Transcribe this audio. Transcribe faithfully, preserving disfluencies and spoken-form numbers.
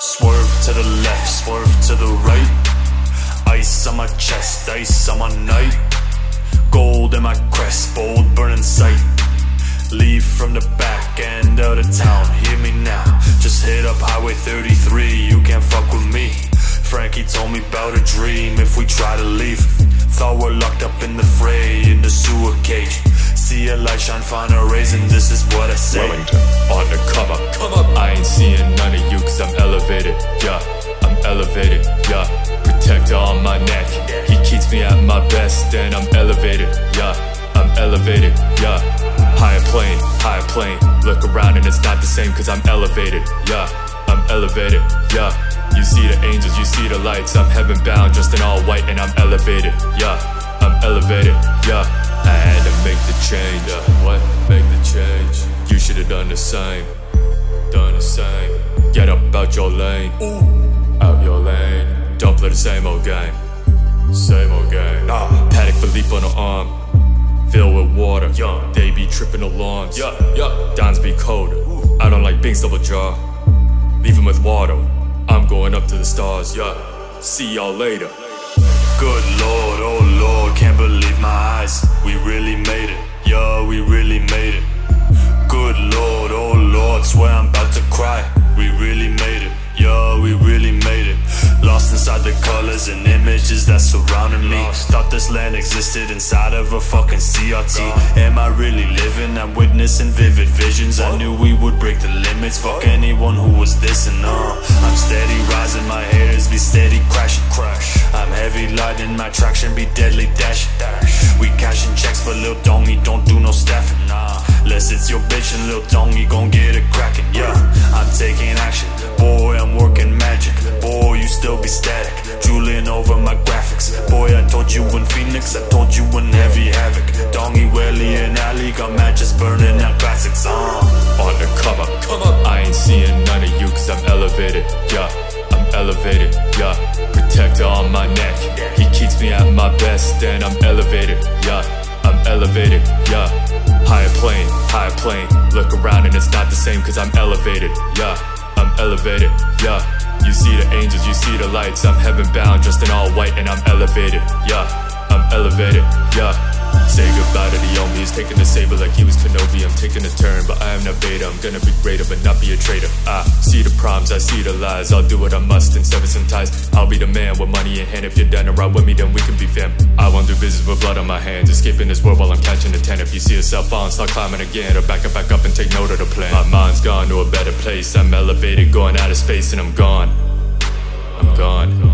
Swerve to the left, swerve to the right. Ice on my chest, ice on my night. Gold in my crest, bold burning sight. Leave from the back end of the town, hear me now. Just hit up Highway thirty-three, you can't fuck with me. Frankie told me about a dream if we try to leave. Thought we're locked up in the fray, in the sewer cage. See a light shine, find a rays, and this is what I say. Wellington. On the come up, come up. I ain't seeing none of you cause I'm elevated, yeah. I'm elevated, yeah. Protector on my neck, he keeps me at my best, and I'm elevated, yeah. I'm elevated, yeah. Higher plane, higher plane. Look around and it's not the same cause I'm elevated, yeah. I'm elevated, yeah. You see the angels, you see the lights. I'm heaven bound, dressed in all white, and I'm elevated, yeah. I'm elevated, yeah. I had to make the change, yeah. What? Make the change. You should've done the same. Done the same. Get up out your lane. Ooh. Out your lane. Don't play the same old game. Same old game. Nah. Paddock Philippe on the arm, filled with water. Yeah. They be tripping alarms. Yeah, yeah. Dons be cold. Ooh. I don't like Bing's double jaw. Leave him with water. I'm going up to the stars. Yeah. See y'all later. Good Lord, oh Lord, can't believe my eyes. We really made it, yeah, we really made it. Good Lord, oh Lord, swear I'm about to cry. We really made it, yeah, we really made it. Lost inside the colors and images that surrounded me. Thought this land existed inside of a fucking C R T. Am I really living? I'm witnessing vivid visions. I knew we would break the limits. Fuck anyone who was dissing, uh I'm steady rising, my haters be steady crashing. I'm heavy lighting, my traction be deadly dash. We cashing checks for Lil Dongy, don't do no staffing, nah. Unless it's your bitch and Lil Dongy gon' get it cracking, yeah. I'm taking action, boy, I'm working magic. Boy, you still be static, drooling over my graphics. Boy, I told you in Phoenix, I told you in Heavy Havoc. Dongy, Welly, and Ali got matches burning out classics, uh On the come up, come up. I ain't seeing none of you cause I'm elevated, yeah. I'm elevated, yeah. Protector on my neck, he keeps me at my best, and I'm elevated, yeah. I'm elevated, yeah. Higher plane, higher plane. Look around and it's not the same cause I'm elevated, yeah. I'm elevated, yeah. You see the angels, you see the lights. I'm heaven bound, dressed in all white, and I'm elevated, yeah. I'm elevated, yeah. Say goodbye to the homies, taking the saber like he was Kenobi. I'm taking a turn, but I am not Vader. I'm gonna be greater, but not be a traitor. I see the problems, I see the lies. I'll do what I must and sever some ties. I'll be the man with money in hand. If you're down to ride with me, then we can be fam. I won't do business with blood on my hands. Escaping this world while I'm catching the ten. If you see yourself falling, start climbing again, or back up, back up and take note of the plan. My mind's gone to a better place. I'm elevated, going out of space, and I'm gone. I'm gone.